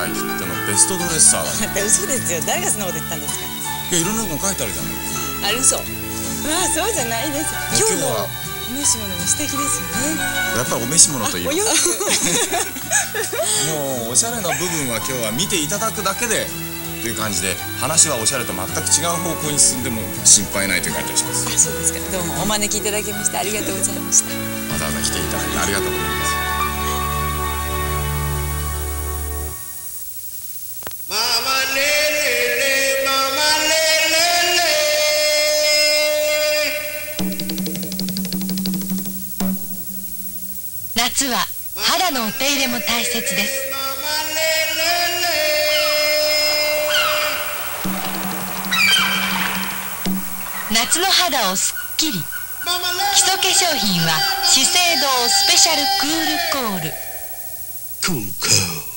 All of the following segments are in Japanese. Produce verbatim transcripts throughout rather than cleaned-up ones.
界きってのベストドレッサーだ。 また嘘ですよ。誰がそんなこと言ったんですか。 いや、いろんなこと書いてあるじゃん。 あれ嘘。まあそうじゃないです。今日のお召し物も素敵ですよね。 やっぱりお召し物というお洋服もうおしゃれな部分は今日は見ていただくだけでという感じで、話はおしゃれと全く違う方向に進んでも心配ないという感じがします。 あ、そうですか。どうもお招きいただきましてありがとうございました。 わざわざ来ていただいてありがとうございます。 ママレレレママレレレ。 夏は肌のお手入れも大切です。夏の肌をすっきり、基礎化粧品は資生堂スペシャルクールコール。 クールコール。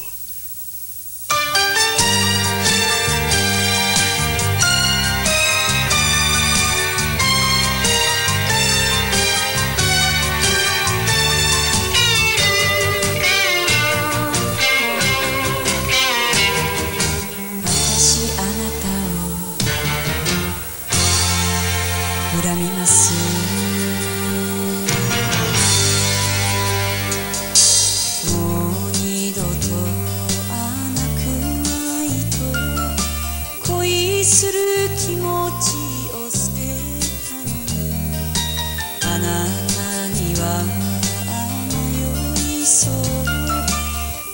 恨みます。もう二度と会わなくないと恋する気持ちを捨てたのに、あなたには迷いそう。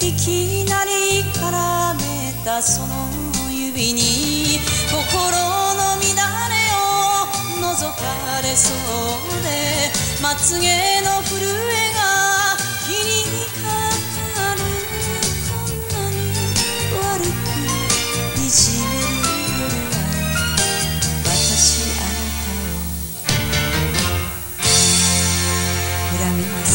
いきなり絡めたその指に心の乱れを覗かれそうで、まつげの震えが気にかかる。こんなに悪くいじめる夜は、私あなたを恨みます。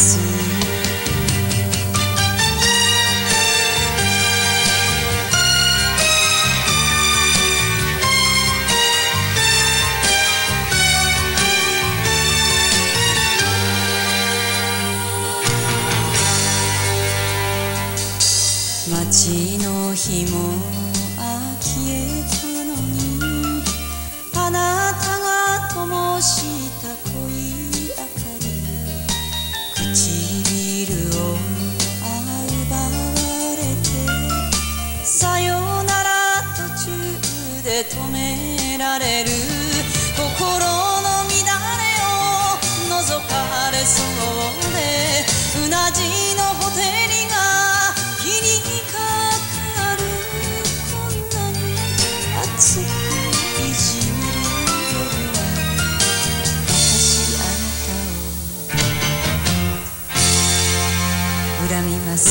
街の火も消えたのに、あなたが灯した恋明かり、唇を奪われて、さよなら途中で止められる。心の乱れを覗かれそうで、うなじのほてりが気にかかる。こんなに熱くいじめる夜は、私あなたを恨みます。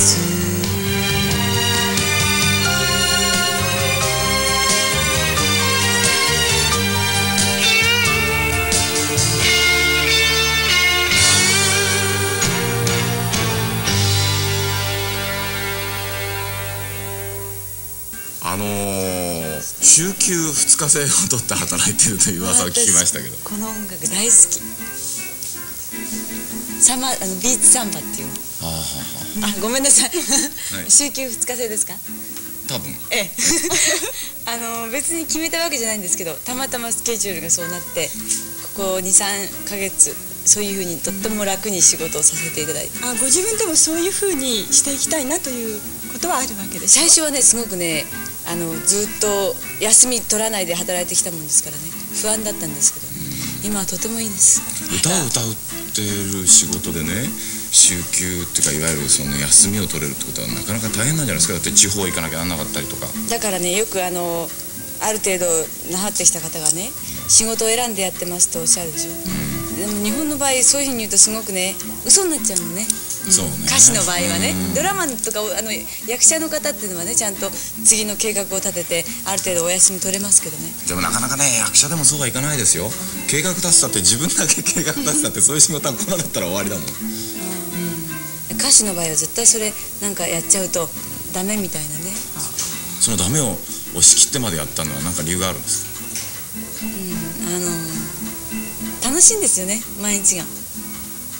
あのー、週休ふつか制を取って働いてるという噂を聞きましたけど、 この音楽大好き。サマあのビーチサンバっていうの。 はあはあはあ、ごめんなさい。 はい週休ふつか制ですか。 多分ええ。あの別に決めたわけじゃないんですけど、たまたまスケジュールがそうなって、ここにさんかげつそういうふうにとっても楽に仕事をさせていただいて。 あ、ご自分でもそういうふうにしていきたいなということはあるわけですか。 最初はね、すごくね、あのずっと休み取らないで働いてきたもんですからね、不安だったんですけど、今はとてもいいです。 歌を歌うってる仕事でね、週休っていうかいわゆるその休みを取れるってことはなかなか大変なんじゃないですか。だって地方行かなきゃなんなかったりとか。 だからね、よくあのある程度なはってきた方がね、仕事を選んでやってますとおっしゃるでしょ、うん、でも日本の場合そういうふうに言うとすごくね、嘘になっちゃうのね。 そうね、 歌手の場合はね、ドラマとかあの役者の方っていうのはね、ちゃんと次の計画を立ててある程度お休み取れますけどね。 でもなかなかね、役者でもそうはいかないですよ。計画立てたって自分だけ計画立てたってそういう仕事は来なかったら終わりだもん。 うん、歌手の場合は絶対それなんかやっちゃうとダメみたいなね。 そのダメを押し切ってまでやったのは何か理由があるんですか。 うん、あの楽しいんですよね、毎日が。 珍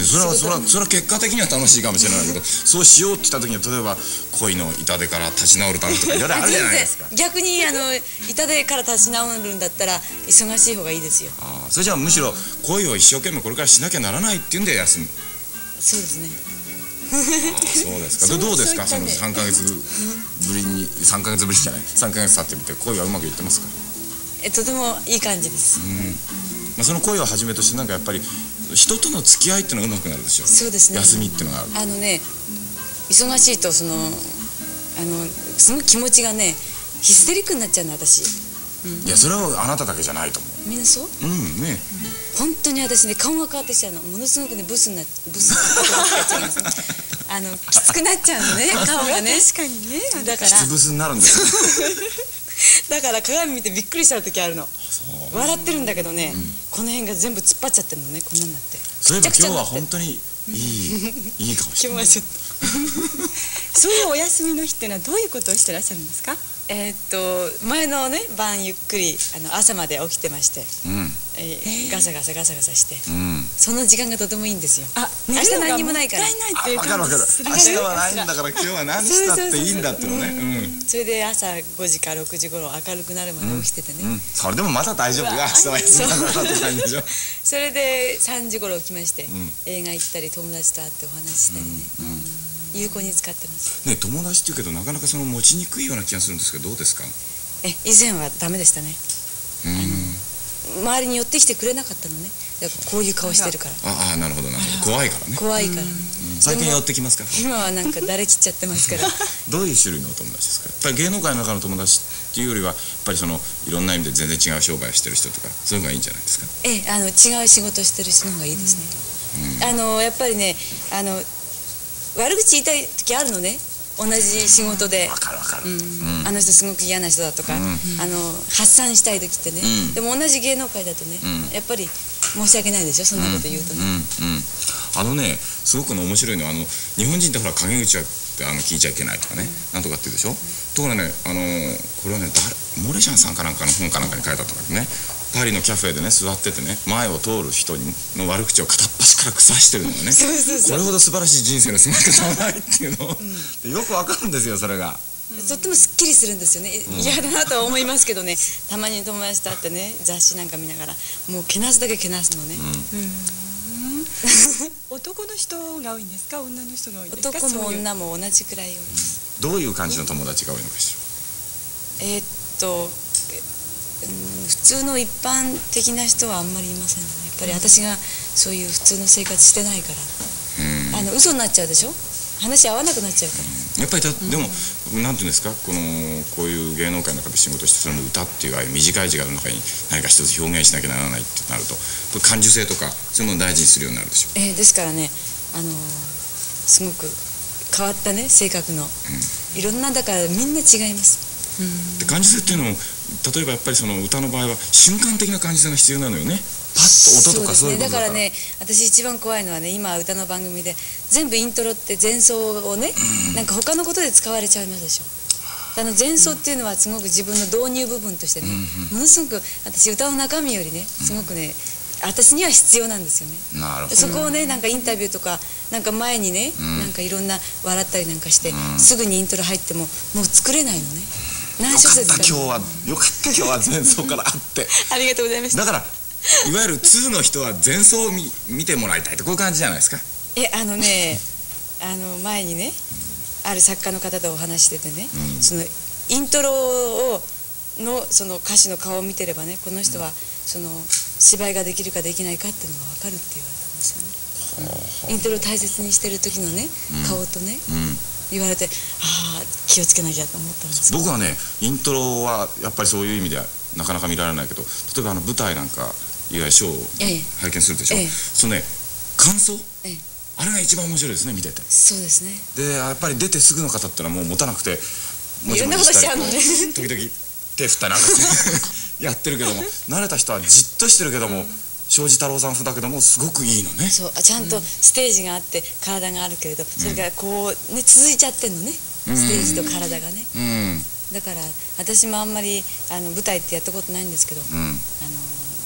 それはそれはそれは結果的には楽しいかもしれないけど、そうしようって言った時には例えば恋の痛手から立ち直るためとかいろいろあるじゃないですか。 逆にあの痛手から立ち直るんだったら忙しい方がいいですよ。 ああ、それじゃあむしろ恋を一生懸命これからしなきゃならないっていうんで休む。 そうですね。 ああ、そうですか。どうですか、そのさんかげつぶりに、さんかげつぶりじゃない、さんかげつ経ってみて恋はうまくいってますか？ えとてもいい感じです。 うん、まあ、その恋をはじめとしてなんかやっぱり人との付き合いっていうのがうまくなるでしょ。 そうですね。 休みっていうのがある。 あのね、忙しいとそのあのその気持ちがねヒステリックになっちゃうの私。 いや、それはあなただけじゃないと思う。 みんなそう？ うんね。 本当に私ね、顔が変わってきちゃうの。ものすごくねブスになブスになっちゃいますね。あのきつくなっちゃうのね、顔がね。 確かにね。 だからきつぶすになるんですだから鏡見てびっくりしちゃう時あるの。笑ってるんだけどね、この辺が全部突っ張っちゃってるのね、こんなになって。 そういえば今日は本当にいいいいかもしれない。 今日はちょっとそういうお休みの日っていうのはどういうことをしてらっしゃるんですか？ えーっと前のね晩ゆっくりあの朝まで起きてまして、 うん、 えーガサガサガサガサして、 うん、 その時間がとてもいいんですよ。 あ、 明日何にもないから。 もったいないっていう分かる分かる。明日はないんだから今日は何したっていいんだってのね。 それで朝ごじかろくじ頃明るくなるまで起きててね、 うんうん、それでもまだ大丈夫よ。明日は休みだからって感じでしょ。 それでさんじ頃起きまして、 うん、 映画行ったり友達と会ってお話ししたりね、うんうん、有効に使ってますね。友達っていうけどなかなかその持ちにくいような気がするんですけど、どうですか？ え以前はダメでしたね。あの周りに寄ってきてくれなかったのね。こういう顔してるから。 ああ、なるほどなるほど。怖いからね。 怖いから。 最近寄ってきますか？ 今はなんか慣れきっちゃってますから。 どういう種類のお友達ですか？やっぱり芸能界の中の友達っていうよりはやっぱりそのいろんな意味で全然違う商売をしてる人とかそういうのがいいんじゃないですか？ ええ、あの違う仕事してる人の方がいいですね。うん、あのやっぱりね、あの悪口言いたい時あるのね。同じ仕事で、 わかるわかる、 うんうん、あの人すごく嫌な人だとか、うん、あの発散したい時ってね、うん、でも同じ芸能界だとね、うん、やっぱり申し訳ないでしょ、そんなこと言うとね、うんうんうん、 あのね、すごくの面白いのはあの日本人ってほら陰口はあの聞いちゃいけないとかね、うん、なんとかって言うでしょ、うん、ところがね、あのこれはね、モレシャンさんかなんかの本かなんかに書いたとかね、パリのキャフェでね座っててね、前を通る人の悪口を片っ端から腐してるのがねそうそうそう、これほど素晴らしい人生の過ごし方はないっていうの、うん、よくわかるんですよ、それが。 とってもすっきりするんですよね。嫌だなとは思いますけどね、たまに友達と会ってね、雑誌なんか見ながらもうけなすだけけなすのね。 男の人が多いんですか、女の人が多いんですか？ 男も女も同じくらい多いです。 どういう感じの友達が多いのかしら。えっと普通の一般的な人はあんまりいませんね。やっぱり私がそういう普通の生活してないから、あの嘘になっちゃうでしょ、話合わなくなっちゃうから。 やっぱりだ、うん、でもなんていうんですか、このこういう芸能界の中で仕事して、その歌っていうああいう短い時間の中に何か一つ表現しなきゃならないってなると、これ感受性とかそういうものを大事にするようになるでしょう。 えー、ですからね、あのー、すごく変わったね性格の、うん、いろんな、だからみんな違います。 で感受性っていうのも、例えばやっぱりその歌の場合は瞬間的な感受性が必要なのよね。パッと音とかそういうことだから。だからね、私一番怖いのはね、今歌の番組で全部イントロって前奏をね、うん、なんか他のことで使われちゃいますでしょ。あの前奏っていうのはすごく自分の導入部分としてね、うんうん、ものすごく私歌う中身よりね、すごくね、うん、私には必要なんですよね。なるほど。そこをね、なんかインタビューとかなんか前にね、うん、なんかいろんな笑ったりなんかして、うん、すぐにイントロ入ってももう作れないのね。何小節か。よかった今日は、よかった今日は前奏からあってありがとうございました。 だからいわゆるにの人は前奏を 見, 見てもらいたいと、こういう感じじゃないですか。 え、あのねあの前にね、うん、ある作家の方とお話しててね、うん、そのイントロをのその歌手の顔を見てればね、この人はその芝居ができるかできないかっていうのが分かるって言われたんですよね、うん、イントロを大切にしてる時のね、うん、顔とね、うん、言われて、ああ気をつけなきゃと思ったんです。 僕はね、イントロはやっぱりそういう意味ではなかなか見られないけど、例えばあの舞台なんかいわゆるショーを拝見するでしょ、ええ、そのね感想、ええ、あれが一番面白いですね、見てて。 そうですね。 でやっぱり出てすぐの方ってのはもう持たなくて、 いろんなことしちゃうのね時々手振ったりなんかしてやってるけども、慣れた人はじっとしてるけども、うん、庄司太郎さん風だけどもすごくいいのね。 そう、ちゃんとステージがあって体があるけれど、それからこうね続いちゃってんのね、ステージと体がね、うん、だから私もあんまりあの舞台ってやったことないんですけど、うん、あの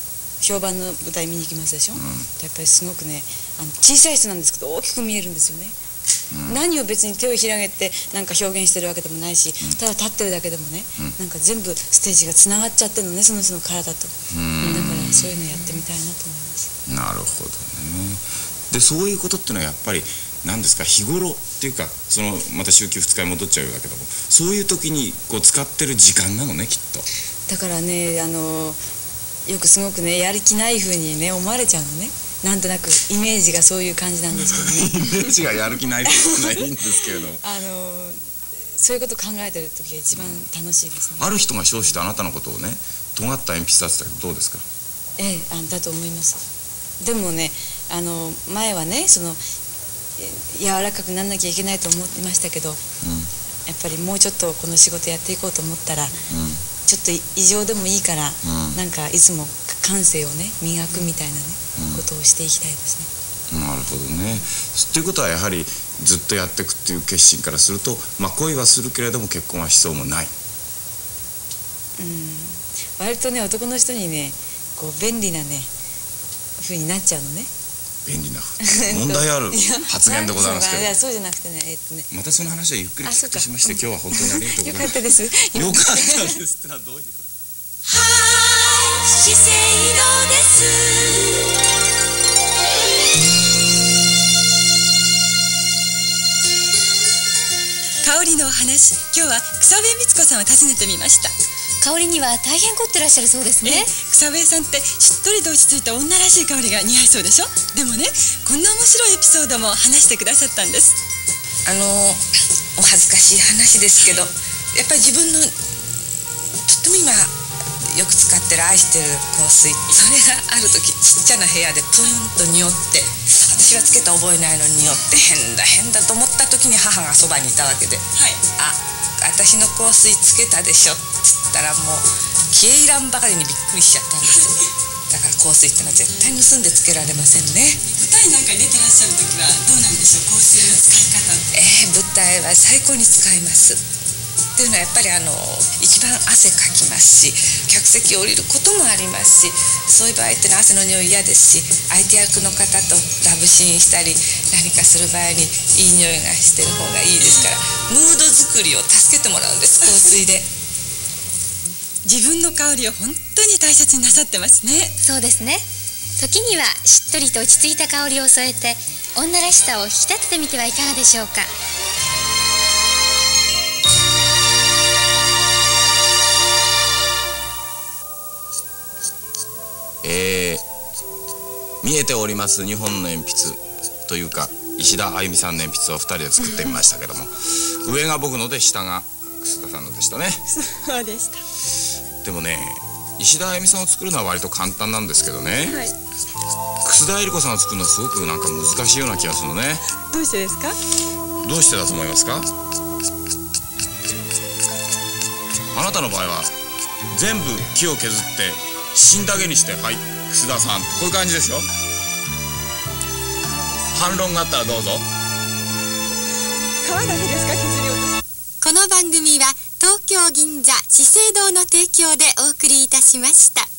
評判の舞台見に行きますでしょ、うん、やっぱりすごくね、あの小さい人なんですけど大きく見えるんですよね、うん、何を別に手を広げてなんか表現してるわけでもないし、うん、ただ立ってるだけでもね、うん、なんか全部ステージがつながっちゃってるのね、その人の体と、うん、だからそういうのやってみたいなと思います。 なるほどね。でそういうことっていうのはやっぱり何ですか、日頃っていうか、そのまた週休ふつかに戻っちゃうようだけども、そういう時にこう使ってる時間なのね、きっと。 だからね、あのよくすごくね、やる気ない風にね思われちゃうのね。なんとなくイメージがそういう感じなんですけどね。 イメージがやる気ないってことないんですけれどもあのそういうこと考えてる時が一番楽しいですね。 ある人が称してあなたのことをね、尖った鉛筆だって言ったけどどうですか？ ええ、あだと思います。でもね、あの前はね、その柔らかくなんなきゃいけないと思ってましたけど、うん、やっぱりもうちょっとこの仕事やっていこうと思ったら、うん、ちょっと異常でもいいから、うん、なんかいつも感性をね磨くみたいなね、うん、ことをしていきたいですね。 なるほどね。ということはやはりずっとやっていくっていう決心からすると、まあ、恋はするけれども結婚はしそうもない。 うん、割とね男の人にねこう便利なね風になっちゃうのね。 便利な問題ある発言でございますけど。 いやそうじゃなくてね、えっとねまたその話はゆっくり聞くしまして、今日は本当にありがとうございます。 よかったです。 よかったですってのはどういうこと？ はい、資生堂です。 香りのお話、今日は草笛光子さんを訪ねてみました。 香りには大変凝ってらっしゃるそうですね。 草笛さんってしっとりと落ち着いた女らしい香りが似合いそうでしょ。でもね、こんな面白いエピソードも話してくださったんです。 あのお恥ずかしい話ですけど、やっぱり自分のとっても今よく使ってる愛してる香水、それがある時ちっちゃな部屋でプーンと匂って、私はつけた覚えないのに匂って変だ変だと思った時に母がそばにいたわけで、はい、あ、私の香水つけたでしょって言ったら、もう消え入らんばかりにびっくりしちゃったんですだから香水ってのは絶対盗んでつけられませんね。 舞台なんかに出てらっしゃる時はどうなんでしょう、香水の使い方。 えー、舞台は最高に使います。っていうのはやっぱりあの一番汗かきますし、客席を降りることもありますし、そういう場合ってのは汗の匂い嫌ですし、相手役の方とラブシーンしたり何かする場合にいい匂いがしてる方がいいですから、ムード作りを助けてもらうんです、香水で。 自分の香りを本当に大切になさってますね。 そうですね。時にはしっとりと落ち着いた香りを添えて女らしさを引き立ててみてはいかがでしょうか。 えー、見えておりますにほんの鉛筆というか石田あゆみさんの鉛筆をふたりで作ってみましたけども上が僕ので下が楠田さんのでしたね。 そうでした。 でもね、石田あゆみさんを作るのは割と簡単なんですけどね、はい、楠田絵理子さんを作るのはすごくなんか難しいような気がするのね。 どうしてですか？ どうしてだと思いますか？あなたの場合は全部木を削って芯だけにして、はい、楠田さん、こういう感じですよ。反論があったらどうぞ。 皮だけですか、削り落とす。 この番組は東京銀座資生堂の提供でお送りいたしました。